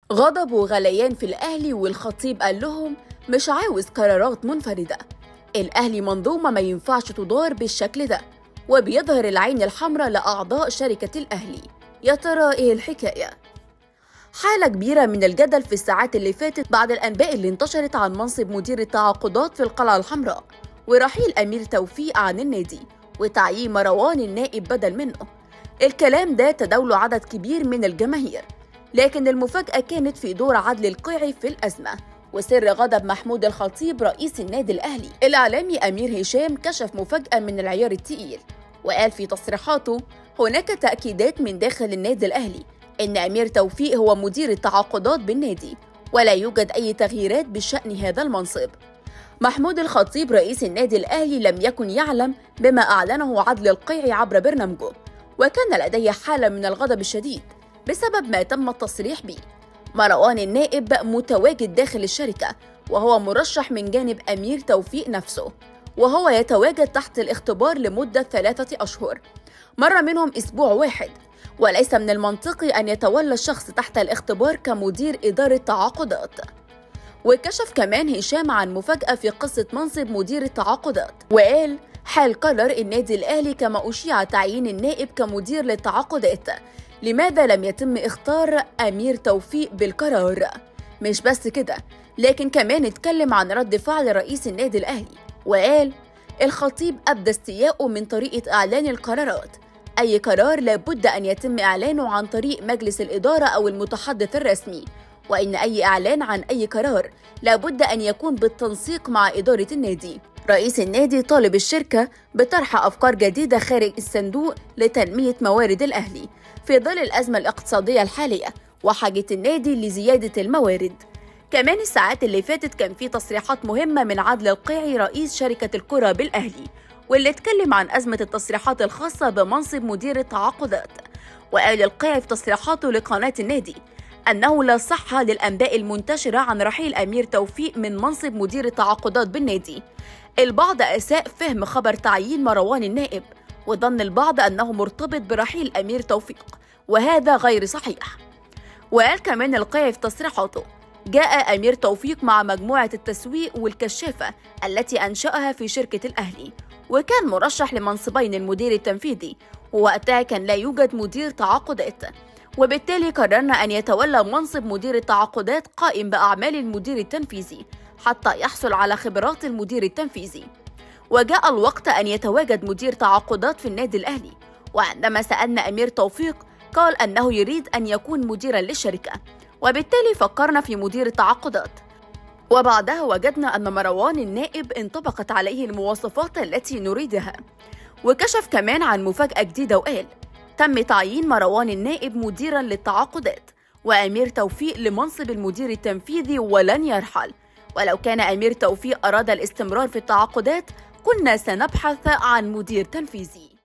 غضب وغليان في الأهلي، والخطيب قال لهم مش عاوز قرارات منفردة. الأهلي منظومة ما ينفعش تدار بالشكل ده، وبيظهر العين الحمراء لأعضاء شركة الأهلي. يا ترى إيه الحكاية؟ حالة كبيرة من الجدل في الساعات اللي فاتت بعد الأنباء اللي انتشرت عن منصب مدير التعاقدات في القلعة الحمراء، ورحيل أمير توفيق عن النادي، وتعيين مروان النائب بدل منه. الكلام ده تداوله عدد كبير من الجماهير، لكن المفاجأة كانت في دور عدل القيعي في الأزمة، وسر غضب محمود الخطيب رئيس النادي الأهلي. الإعلامي أمير هشام كشف مفاجأة من العيار التقيل، وقال في تصريحاته: هناك تأكيدات من داخل النادي الأهلي إن أمير توفيق هو مدير التعاقدات بالنادي، ولا يوجد أي تغييرات بشأن هذا المنصب. محمود الخطيب رئيس النادي الأهلي لم يكن يعلم بما أعلنه عدل القيعي عبر برنامجه، وكان لديه حالة من الغضب الشديد بسبب ما تم التصريح به. مروان النائب متواجد داخل الشركة، وهو مرشح من جانب أمير توفيق نفسه، وهو يتواجد تحت الاختبار لمدة 3 أشهر، مر منهم أسبوع واحد، وليس من المنطقي أن يتولى الشخص تحت الاختبار كمدير إدارة تعاقدات. وكشف كمان هشام عن مفاجأة في قصة منصب مدير التعاقدات، وقال: حال قرر النادي الأهلي كما أشيع تعيين النائب كمدير للتعاقدات، لماذا لم يتم اختار أمير توفيق بالقرار؟ مش بس كده، لكن كمان اتكلم عن رد فعل رئيس النادي الأهلي، وقال: الخطيب أبدى استياءه من طريقة إعلان القرارات. أي قرار لابد أن يتم إعلانه عن طريق مجلس الإدارة أو المتحدث الرسمي، وإن أي إعلان عن أي قرار لابد أن يكون بالتنسيق مع إدارة النادي. رئيس النادي طالب الشركة بطرح أفكار جديدة خارج الصندوق لتنمية موارد الأهلي في ظل الأزمة الاقتصادية الحالية وحاجة النادي لزيادة الموارد. كمان الساعات اللي فاتت كان في تصريحات مهمة من عدل القيعي رئيس شركة الكرة بالأهلي، واللي اتكلم عن أزمة التصريحات الخاصة بمنصب مدير التعاقدات. وقال القيعي في تصريحاته لقناة النادي أنه لا صحة للأنباء المنتشرة عن رحيل أمير توفيق من منصب مدير التعاقدات بالنادي. البعض أساء فهم خبر تعيين مروان النائب، وظن البعض أنه مرتبط برحيل أمير توفيق، وهذا غير صحيح. وقال كمان القيعي في تصريحاته: جاء أمير توفيق مع مجموعة التسويق والكشافة التي أنشأها في شركة الأهلي، وكان مرشح لمنصبين المدير التنفيذي، ووقتها كان لا يوجد مدير تعاقدات، وبالتالي قررنا أن يتولى منصب مدير التعاقدات قائم بأعمال المدير التنفيذي حتى يحصل على خبرات المدير التنفيذي. وجاء الوقت أن يتواجد مدير تعاقدات في النادي الأهلي، وعندما سألنا أمير توفيق قال أنه يريد أن يكون مديرا للشركة، وبالتالي فكرنا في مدير التعاقدات، وبعدها وجدنا أن مروان النائب انطبقت عليه المواصفات التي نريدها. وكشف كمان عن مفاجأة جديدة وقال: تم تعيين مروان النائب مديرا للتعاقدات، وأمير توفيق لمنصب المدير التنفيذي ولن يرحل. ولو كان أمير توفيق أراد الاستمرار في التعاقدات كنا سنبحث عن مدير تنفيذي.